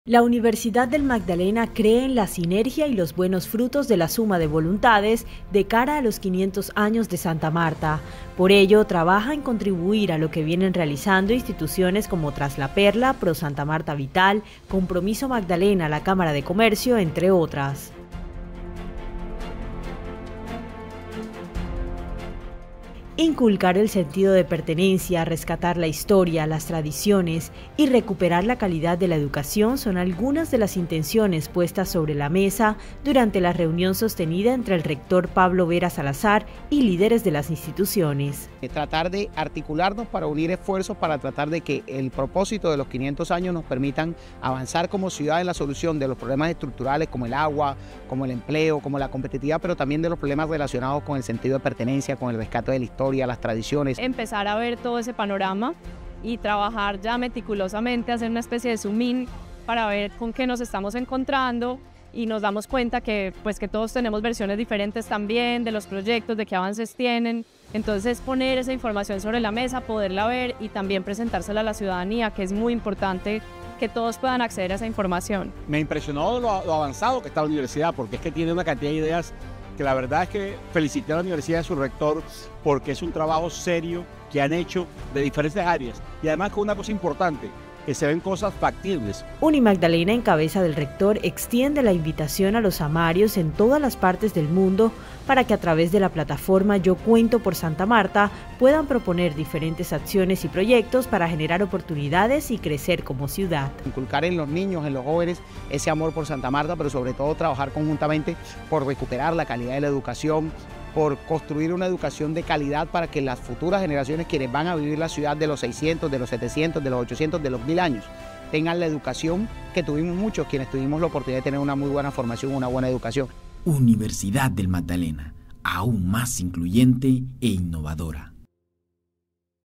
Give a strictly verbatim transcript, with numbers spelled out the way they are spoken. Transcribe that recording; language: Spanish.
La Universidad del Magdalena cree en la sinergia y los buenos frutos de la suma de voluntades de cara a los quinientos años de Santa Marta. Por ello, trabaja en contribuir a lo que vienen realizando instituciones como Tras la Perla, Pro Santa Marta Vital, Compromiso Magdalena, la Cámara de Comercio, entre otras. Inculcar el sentido de pertenencia, rescatar la historia, las tradiciones y recuperar la calidad de la educación son algunas de las intenciones puestas sobre la mesa durante la reunión sostenida entre el rector Pablo Vera Salazar y líderes de las instituciones. Tratar de articularnos para unir esfuerzos para tratar de que el propósito de los quinientos años nos permitan avanzar como ciudad en la solución de los problemas estructurales como el agua, como el empleo, como la competitividad, pero también de los problemas relacionados con el sentido de pertenencia, con el rescate de la historia, las tradiciones. Empezar a ver todo ese panorama y trabajar ya meticulosamente, hacer una especie de zoom in para ver con qué nos estamos encontrando y nos damos cuenta que, pues, que todos tenemos versiones diferentes también de los proyectos, de qué avances tienen. Entonces poner esa información sobre la mesa, poderla ver y también presentársela a la ciudadanía, que es muy importante que todos puedan acceder a esa información. Me impresionó lo, lo avanzado que está la universidad, porque es que tiene una cantidad de ideas que la verdad es que felicité a la universidad y a su rector porque es un trabajo serio que han hecho de diferentes áreas y además con una cosa importante, que se ven cosas factibles. Unimagdalena, en cabeza del rector, extiende la invitación a los amarios en todas las partes del mundo para que a través de la plataforma Yo Cuento por Santa Marta puedan proponer diferentes acciones y proyectos para generar oportunidades y crecer como ciudad. Inculcar en los niños, en los jóvenes, ese amor por Santa Marta, pero sobre todo trabajar conjuntamente por recuperar la calidad de la educación, por construir una educación de calidad para que las futuras generaciones, quienes van a vivir la ciudad de los seiscientos, de los setecientos, de los ochocientos, de los mil años, tengan la educación que tuvimos muchos, quienes tuvimos la oportunidad de tener una muy buena formación, una buena educación. Universidad del Magdalena, aún más incluyente e innovadora.